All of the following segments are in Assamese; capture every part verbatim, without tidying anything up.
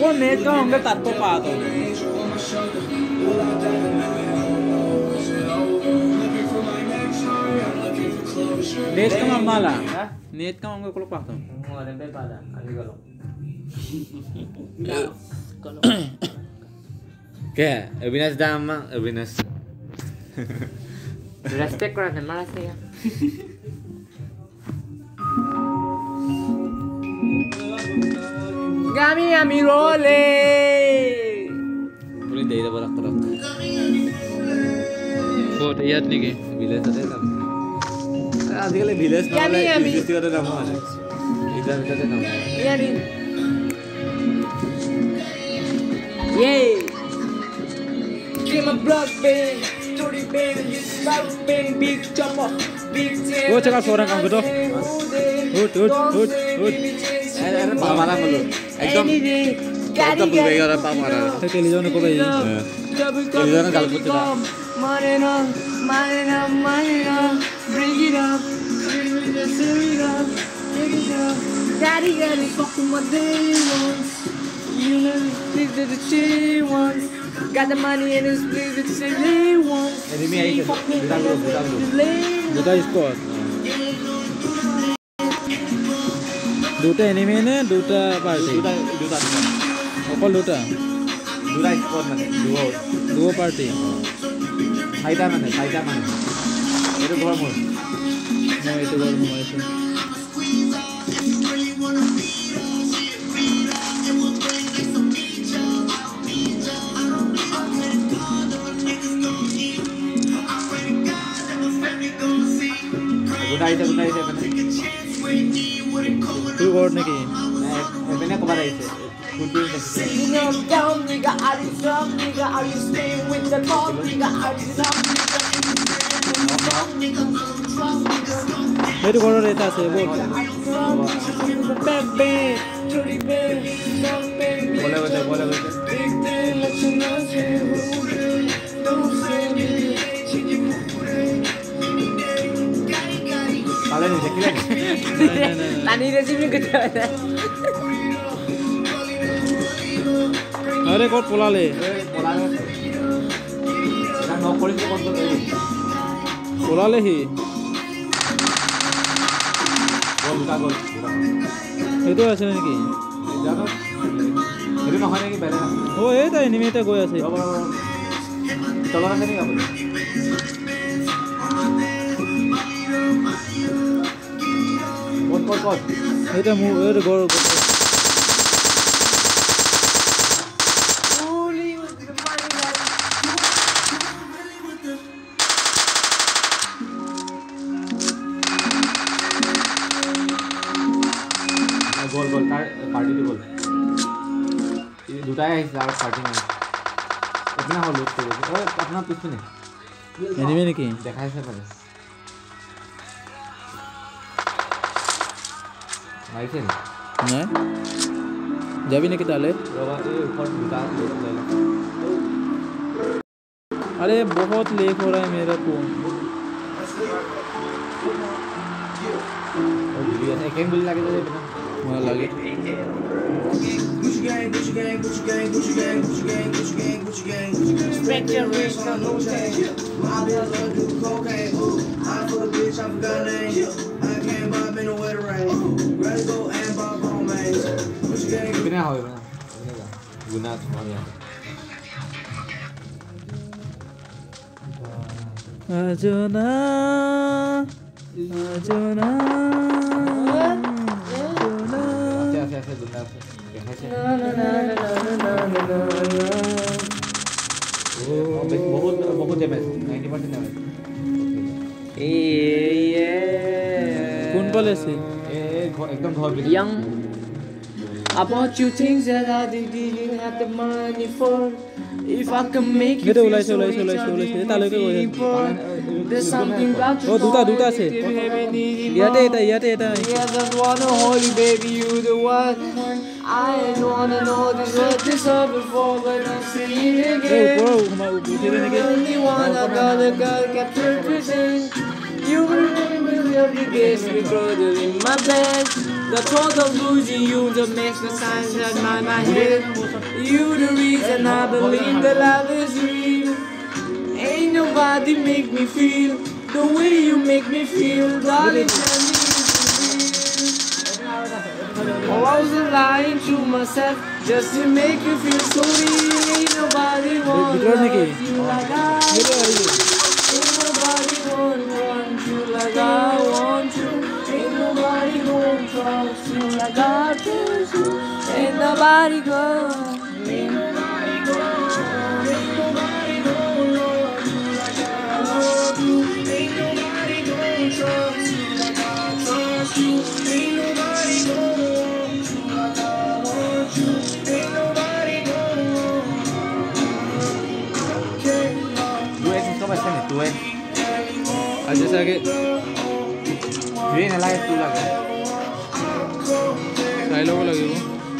वो नेट का होंगे तब तो पा तो नेट का मामला नेट का होंगे कोलो पाता mau ada apa pada kali kalau kayak Abinas dama Abinas respect kurang malas ya Gami ami role boleh deh bolak balik Kok lihat nih ke village ada tam आजकल village नाम है किसी का नाम है इधर इधर नाम है iya nih yay came a block bang story bang smoke bang big chopper big tail वो चका सोरंग काम करो हुट हुट हुट हुट अरे अरे पामारा बोलो एकदम गाड़ी गाड़ी और पामारा तो टेलीविजन को भाई टेलीविजन गाल पुत्ते था Marina, Marina, Marina, bring it up, bring it up, bring it up, bring it up. Daddy got it fucking my day ones. You know, split the day ones. Got the money and it's split the day ones. Enemy आई थे बुला लो बुला लो दूटा इसको दूटा एनिमी ने दूटा पार्टी दूटा दूटा অকল দুটা दूटा स्क्वाड মানে দুও দুও পার্টি চাৰিটা মানে চাৰিটা মানে এইটো ঘৰ মোৰ মই এইটো ঘৰ সোমাইছো দুটা আহিছে দুটা আহিছে মানে তোৰ ঘৰত নেকি এপিনে ক'বাত আহিছে You know I'm down, nigga, are you dumb, nigga, are you staying with the dog, nigga, are you dumb, nigga, এইটো ঘৰত এটা আছে বল বলে বলে বলে বলে কালে নি দেখিলে Tani recibe que te আরে কত পলালে পলালে না ন কৰিছে কত পলালে হি গল দুটা গল এইটো আছে নেকি জানো এটো নহয় নেকি বেলে না ও এইটা এনিমি এটা গৈ আছে তলৰ আছে নেকি আপুনি কত কত কত এইটা মোৰ এইটো ঘৰ गोल गोल पार्टी तो गोल ये दुटाई है इस पार्टी में इतना हो लोग तो ओए अपना पीछे नहीं एनिमी নেকি দেখাই আছে মানে মাইছে না না যাবি নাকি তাহলে বাবা এই উপর দুটা ले लो अरे बहुत लेट हो रहा है मेरा फोन और वीडियो है कैम बोल लगे तो वहां लगे कितना हो गया गुना तुम्हारा आजना आजना ऐसे ऐसे गुना कैसे ओ बहुत बहुत डैमेज नाइंटी परसेंट डैमेज ए ये कौन बोले से ए एकदम घर पे Young about you things that I didn't have the money for. If I can make you feel so rich, there's something about you. Oh, duta duta আছে ইয়াতে এটা ইয়াতে এটা Yeah, just wanna hold you, baby, you the one. I ain't wanna know this what this up before, but I'm seeing it এই again. উপৰ উঠে নেকি You only wanna got a girl kept represent. You remember of the gates we cradle in my bed. The thought of losing you that makes the signs that my my head. You the reason I believe that love is real. Ain't nobody make me feel the way you make me feel, darling. Tell me it's real. Oh, I was lying to myself just to make you feel so real. Ain't nobody want love you like I do. Ain't nobody want want you like I want you. Ain't nobody gon' trust you like I trust you. Ain't nobody gon', ain't nobody gon', ain't nobody gon' love you like I love you. Ain't nobody gon' trust you like I trust you. Ain't nobody gon' want you like I want you. Ain't nobody gon' want you. Tú es esto va a ser tú es. Aja sage. Green alive tú la que. Sai logo lagibo.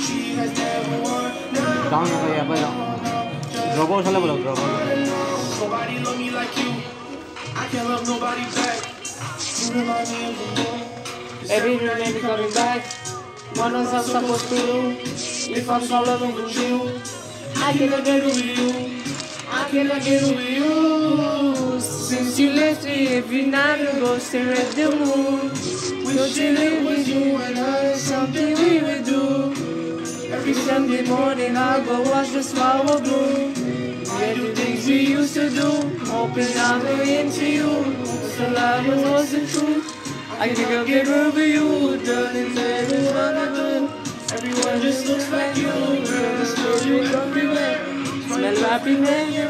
Down हो गया पर drop out चले बोलो drop out. Nobody love me like you. I can't love nobody back. You remind me of the moon. Every day maybe coming back. What was I supposed to do? If I'm so loving with you, I cannot get with you. I cannot get with you. Since you left me every night I go stare at the moon. Don't you live with you and I have something we will do. Every Sunday morning I go watch the flower bloom. We do things we used to do, hoping I'm into you. The love wasn't true. I think I'll get over you, darling, every wonderful. Everyone just looks like you, girl, the story don't be bad. Smell happiness, you're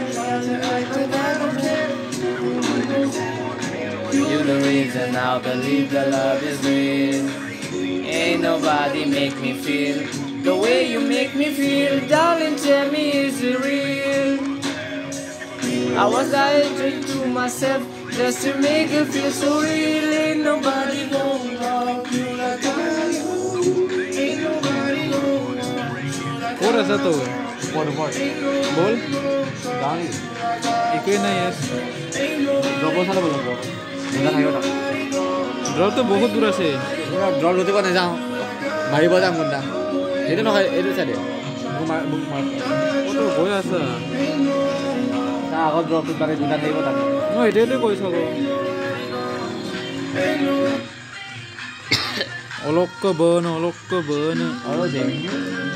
you're the reason I believe the love is real. Ain't nobody make me feel the way you make me feel. Darling, tell me, is it real? I was lying to myself just to make it feel so real. Ain't nobody gonna love you like I do. Ain't nobody gonna love you like I do. और ऐसा तो है What what? बोल Down ही. एक ही नहीं यार Drop out चले बोलो drop out. मुझे नहीं होता. ड्रॉप तो बहुत दूर से मुझे drop होते को नहीं जाऊँ. मारी बात हम गुंडा. ये तो ना ये तो चले. मुझे मार मुझे मार. वो तो गया सा ना अगर drop तो तारे गुंडा नहीं बता. মই এটাইতে কৈ চাব অলক্ক বন অলক্ক বন और देंगे.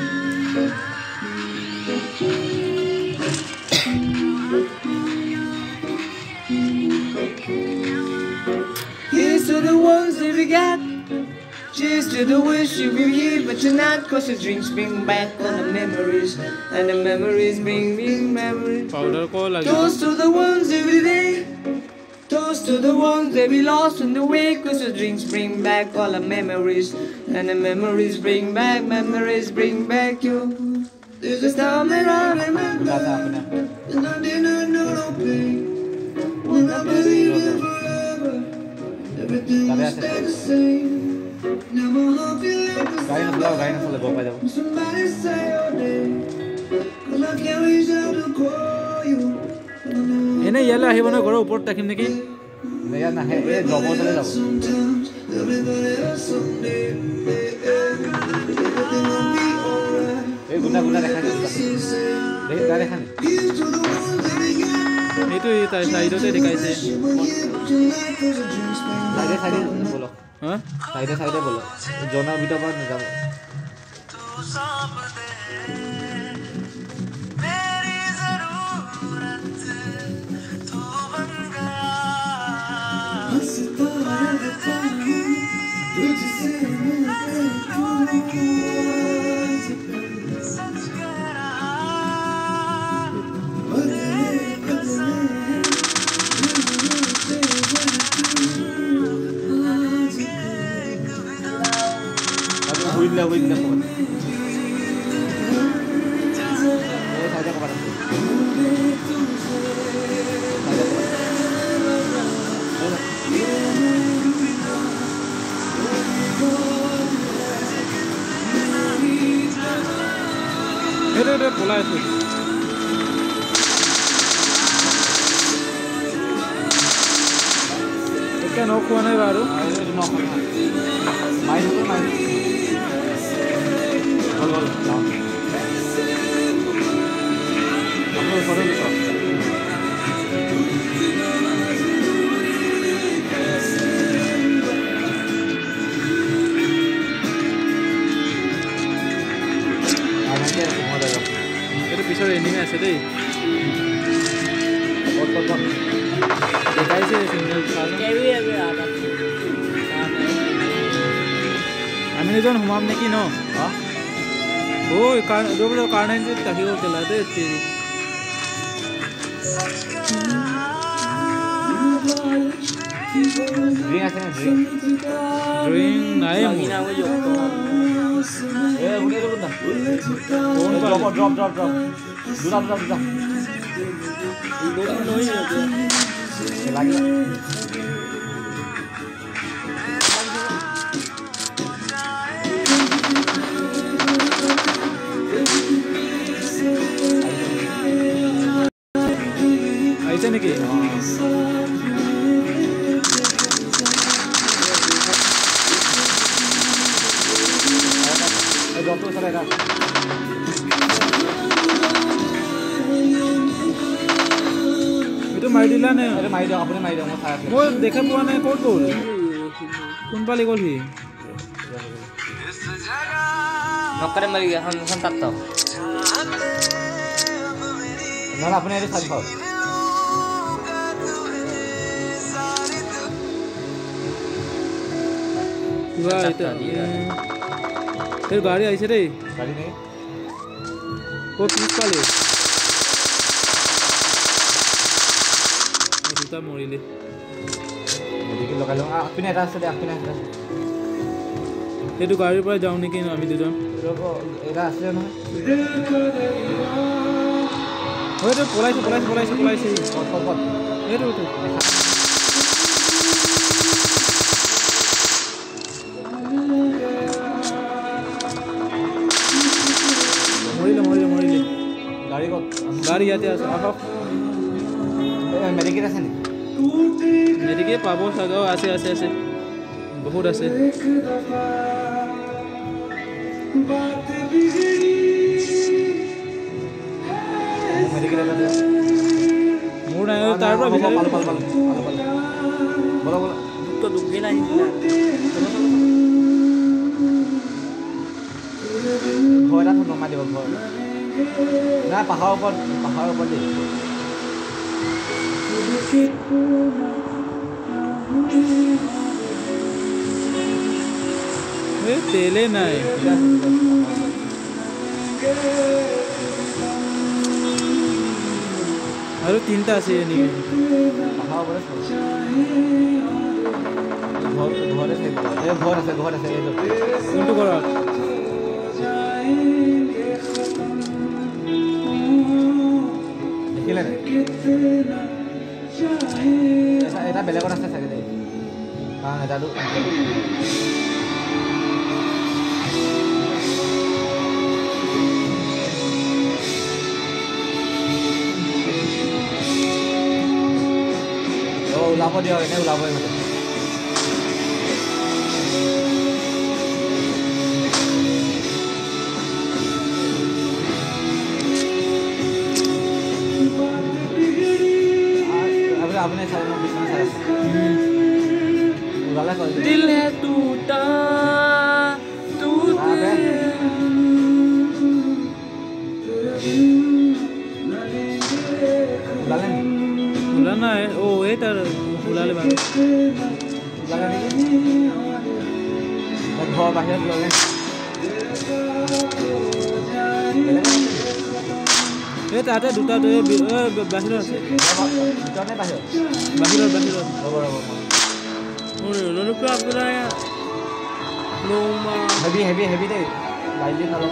Here's to the ones that we got. Cheers to the wish you were here, but you're not. Cause the drinks bring back all the memories, and the memories bring me memories. Powder ক লাগি Toast to the ones every day. Toast to the ones that we lost in the way. Cause the drinks bring back all the memories, and the memories bring back, memories bring back you. There's a time that I remember, गुंडा अपना. and I didn't know no pain. When I believe in forever, everything will stay the same. Now my heart feel like the गाड़ी न चलाओ गाड़ी न चलाओ गोपा जाओ. somebody say your name. Cause I can't reach out to call you. এনে ইয়ালে আহিব না ঘৰৰ ওপৰত থাকিম নেকি नहीं यार ना है ये drop out चले जाओ. Sometimes everybody else someday. Everything will be alright. ये गुंडा गुंडा देखा नहीं. देख गाड़ी देखा नहीं. Here's to the ones that we got. এইটো এই তাৰ সাইডতে দেখাইছে साइडे साइडे बोलो. হা साइडे साइडे बोलो. जोना बीटा पर न जाओ. Wait, wait, wait. ये साइडे को बात. এটা এটা পলাই আছে এটা নখ খোৱা নাই বাৰু এইটো নখ মাৰি থাকোঁ মাৰি হ'ল হ'ল যাওঁ আপোনাৰ ওচৰতে ওচৰ এইটো পিছৰ এনিমে আছে দেই ক'ত ক'ত ক'ত দেখাইছে চিগনেল আমি দুজন সোমাম নেকি ন ঐ কাৰণে থাকিব কেলা দেই তেৰি ড্ৰিং আছে নে ড্ৰিং ড্ৰিং নাই মোৰ এ উনি তো না কোন ড্রপ ড্রপ ড্রপ ড্রপ দুটা দুটা দুটা এই দো নই লাগে আইছে নাকি ড্রপ তো চলে এটা এইটো মাৰি দিলা নে আরে মাৰি দিয়ক আপুনি মাৰি দিয়ক মই চাই আছো মই দেখা পোৱা নাই ক'ত গ'ল কোন পালি গ'ল সি নকৰে মাৰি এখন এখন তাত তাও নহ'লে আপুনি এইটো চাই থাকক কিবা এটা এই গাড়ী আহিছে দেই গাড়ী নেকি ক'ত পিছ পালি দুটা মৰিলে মেডিকেল লগাই লওঁ আপুনি এটা আছে দে আপুনি আছে এইটো গাড়ীৰ পৰা যাওঁ নেকি আমি দুজন এটা আছে নহয় হয়তো পলাইছে পলাইছে পলাইছে পলাইছে ক'ত ক'ত ক'ত এইটো মৰিলে মৰিলে মৰিলে গাড়ী ক'ত গাড়ী ইয়াতে আছে আহক মেডিকেল আছে নেকি মেডিকেল পাব চাগে আছে আছে আছে বহুত আছে মেডিকেল আছে মোৰ নাই তাৰ পৰা বিচাৰি পালো পালো পালো বলো বলো তো দুগে নাই ঘৰ এটা নমাই দিব ঘৰ নাই পাহাৰৰ ওপৰত পাহাৰৰ ওপৰত দেই এই তেলে নাই আৰু তিনিটা আছে নেকি পাহাৰৰ ওপৰত ঘৰ ঘৰতে থাকিব এই ঘৰ আছে ঘৰ আছে এইটো কোনটো ঘৰত দেখিলে নাই এটা বেলেগত আছে চাগে দেই কাৰণ এটাটো ওলাব দিয়ক এনে ওলাব ইহঁতে आपने सारे में बिस्तर सारा उड़ाला कर दिया दिल है टूटा टूटे उड़ाला उड़ाना है ओ ये तर उड़ाले बारे उड़ाला नहीं मैं घर बाहर उड़ाले এই তাতে দুটা বাহিৰত আছে ভিতৰতে বাহিৰত বাহিৰত বাহিৰত ৰ'ব ৰ'ব মোৰ ললুক আপোনাৰ লোমা হেভি হেভি হেভি দেই লাইলি নলওঁ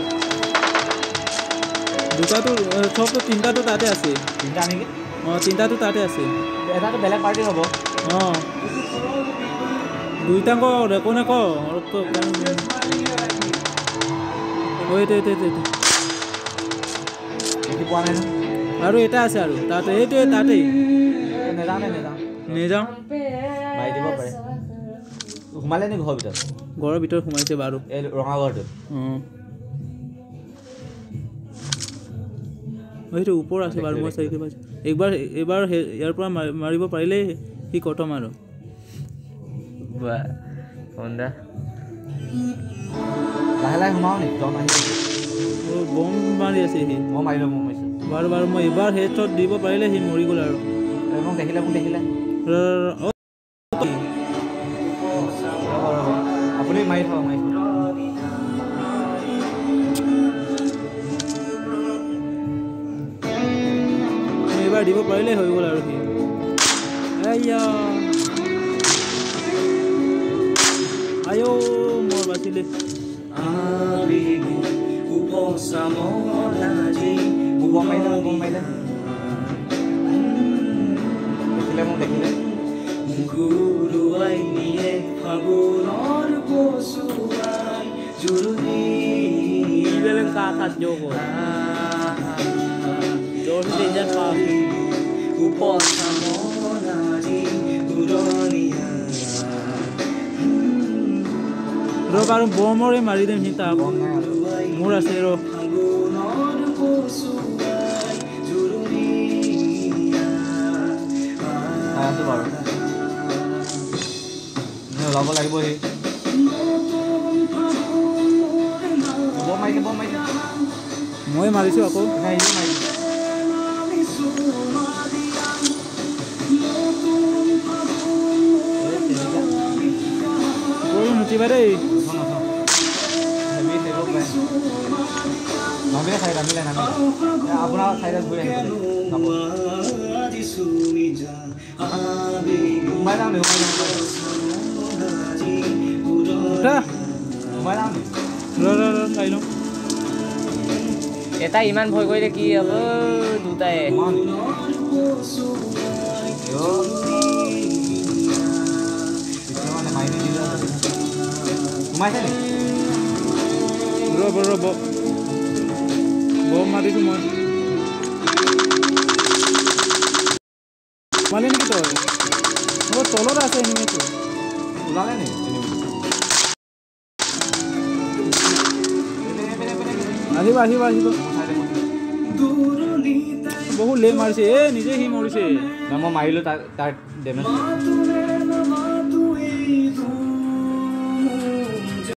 দুটাটো চবটো তিনিটাটো তাতে আছে তিনিটা নেকি অঁ তিনিটাটো তাতে আছে এটাটো বেলেগ পাৰ্টি হ'ব অঁ দুইটাংক ৰেকো নেক এইটো এইটো এইটো দেখি পোৱা নাই আৰু এটা আছে আৰু তাতে এইটোৱে তাতেই নেযাওঁ নে নেযাওঁ নেযাওঁ মাৰি দিব পাৰে সোমালে নি ঘৰৰ ভিতৰত ঘৰৰ ভিতৰত সোমাইছে বাৰু এই ৰঙা ঘৰটো অঁ সেইটো ওপৰ আছে বাৰু মই চাইকে পাইছোঁ একবাৰ এবাৰ ইয়াৰ পৰা মাৰিব পাৰিলেই সি কটম আৰু বা হন্দা লাহে লাহে সোমাও নি তম আহি বম মাৰি আছে সি মই মাৰিলোঁ মই মাৰিছোঁ বাৰু বাৰু মই এবাৰ হেডশ্বট দিব পাৰিলে সি মৰি গ'ল আৰু মোক দেখিলে মোক দেখিলে আপুনি মাৰি থাকক মাৰি এবাৰ দিব পাৰিলে হৈ গ'ল আৰু সি আইয়া আয়ো মোৰ বাচিলে বম মাৰিলে বম মাৰিলে দেখিলে মোক দেখিলে গুৰুৱাই নিয়ে ফাগুনৰ পশুৱাই জুৰুদি ইবেলেন কাথাত যোগো জোৰ से इधर पास উপসামনাজি গুৰনিয়া ৰ বাৰু বমৰে মাৰি দেম সি তাক মোৰ আছে ৰ ফাগুনৰ পশুৱাই জুৰুদিয়া আছে বাৰু ওলাব লাগিব সি বম মাৰিলে বম মাৰিলে মই মাৰিছোঁ আকৌ নাই সি মাৰিলে কৰি নুঠিবা দেই নামিলে চাই নামিলে নামিলে আপোনাৰ চাইডত ঘূৰি আহিছে সোমাই যাওঁ নি সোমাই যাওঁ নি ৰ ৰ ৰ চাই লওঁ এটা ইমান ভয় কৰিলে কি হ'ব দুটাই সোমাইছে নি ৰ'ব ৰ'ব বম মাৰিছোঁ মই মালি নেকি তই মোৰ তলত আছে এনিমিটো ওলালে নি আহিব আহিব আহিব বহুত লে মাৰিছে এ নিজে সি মৰিছে মই মাৰিলোঁ তাৰ তাৰ ডেমেজ